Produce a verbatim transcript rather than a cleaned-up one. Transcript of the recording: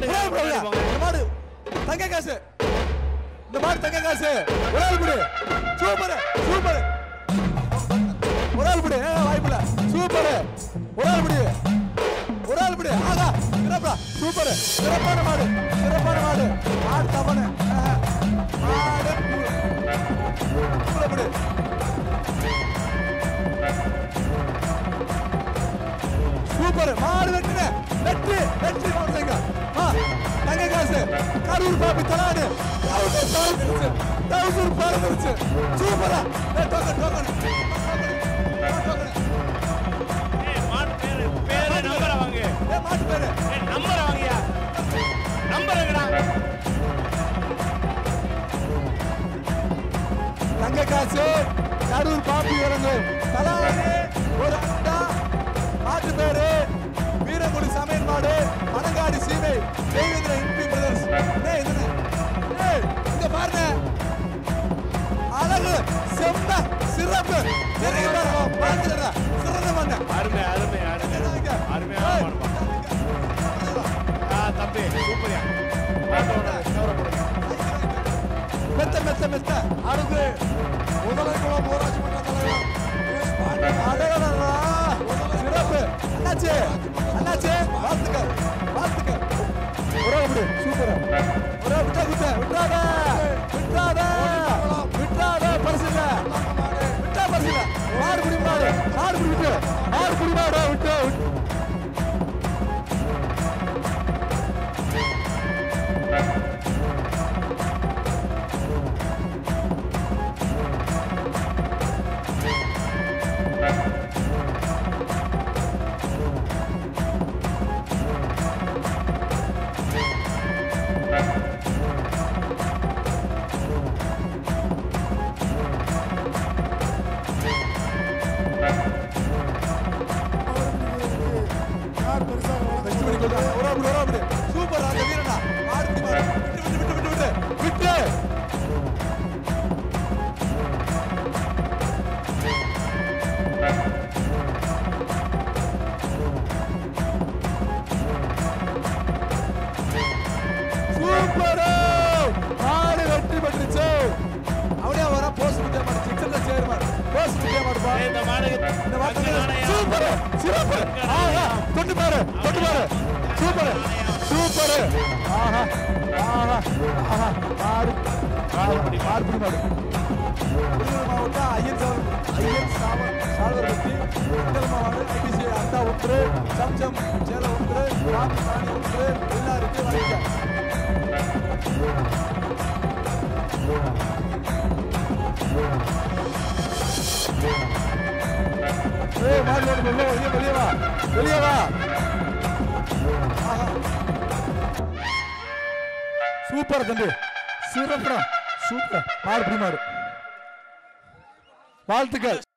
மாடு தங்க காசு இந்த மாடு தங்க காசு ஒரு ஆள் புடி சூப்பர் சூப்பர் ஒரு ஆள் புடி வாய்ப்புல சூப்பர் ஒரு ஆள் புடி ஒரு ஆள் புடி ஆகா சிறப்பா சூப்பர் சிறப்பான மாடு சிறப்பான மாடு மாடு தவணை மாடு புடி சூப்பர் மாடு வெற்றி வெற்றி வெற்றி மாடுங்க தங்க காசு கரூர் பாப்பி தலாடு தௌசண்ட் பறந்துருச்சு சூப்பரா டோக்கன் டோக்கன் மாட்டு பேரு பேரு நம்பர் வாங்க ஏ மாட்டு பேரு நம்பர் வாங்கயா நம்பர் எங்கடா தங்க காசு கரூர் பாப்பி வரங்க தலாடு ஒரு அண்டா மாட்டு பேரு வீரகுடி சமையல் மாடு மணங்காடி சீமை தேவேந்திர இன்பி பிரதர்ஸ் ஏய் இது ஏய் இங்க பாருங்க அழகு செம்ம சிறப்பு நிறைய பேர் பாத்துறா சிறந்த மண்ண அருமை அருமை அருமை அருமையான மாடு ஆ தம்பி சூப்பர்யா மாட்டோட கவர போடுங்க மெத்த மெத்த மெத்த அழகு முதலைக்குளம் ஊராட்சி மன்ற தலைவர் அழகடா சிறப்பு அண்ணாச்சி அண்ணாச்சி வாழ்த்துக்கள் வாழ்த்துக்கள் ஒரே விடு சூப்பர் ஒரே விட்டா விட்ட விட்டாத விட்டாத விட்டாத பரிசுல விட்டா பரிசுல மாடு குடி மாடு மாடு குடி விட்டு மாடு குடி மாடு விட்டு சூப்பர் அந்த வீரனா மாடு விட்டு விட்டு விட்டு விட்டு விட்டு சூப்பர் மாடு வெற்றி பெற்றுச்சு அப்படியே வர போஸ்ட் விட்டே மாடு சிக்ஸர்ல சேர்மார் போஸ்ட் விட்டே மாடுப்பா இந்த மாடு இந்த மாடு சூப்பர் சிறப்பு ஆஹா தொட்டு பாரு தொட்டு பாரு சூப்பர் சூப்பர் ஆஹா ஆஹா ஆஹா மாடு மாடு மாடு மாடு திருநெல்வேலி மாவட்டம் ஐயன் சாவல் ஐயன் சாவல் சால்வர்பட்டி திருநெல்வேலி மாவட்டம் ஐபிசி அண்டா ஒன்று சம்சம் சேல ஒன்று ராம் சாணி ஒன்று எல்லாருக்கு வணக்கம் ஏய் மாடு வெளியே வெளியே வா வெளியே வா சூப்பர் தம்பி சிறப்பு சூப்பர் மாடு மாடு வாழ்த்துக்கள்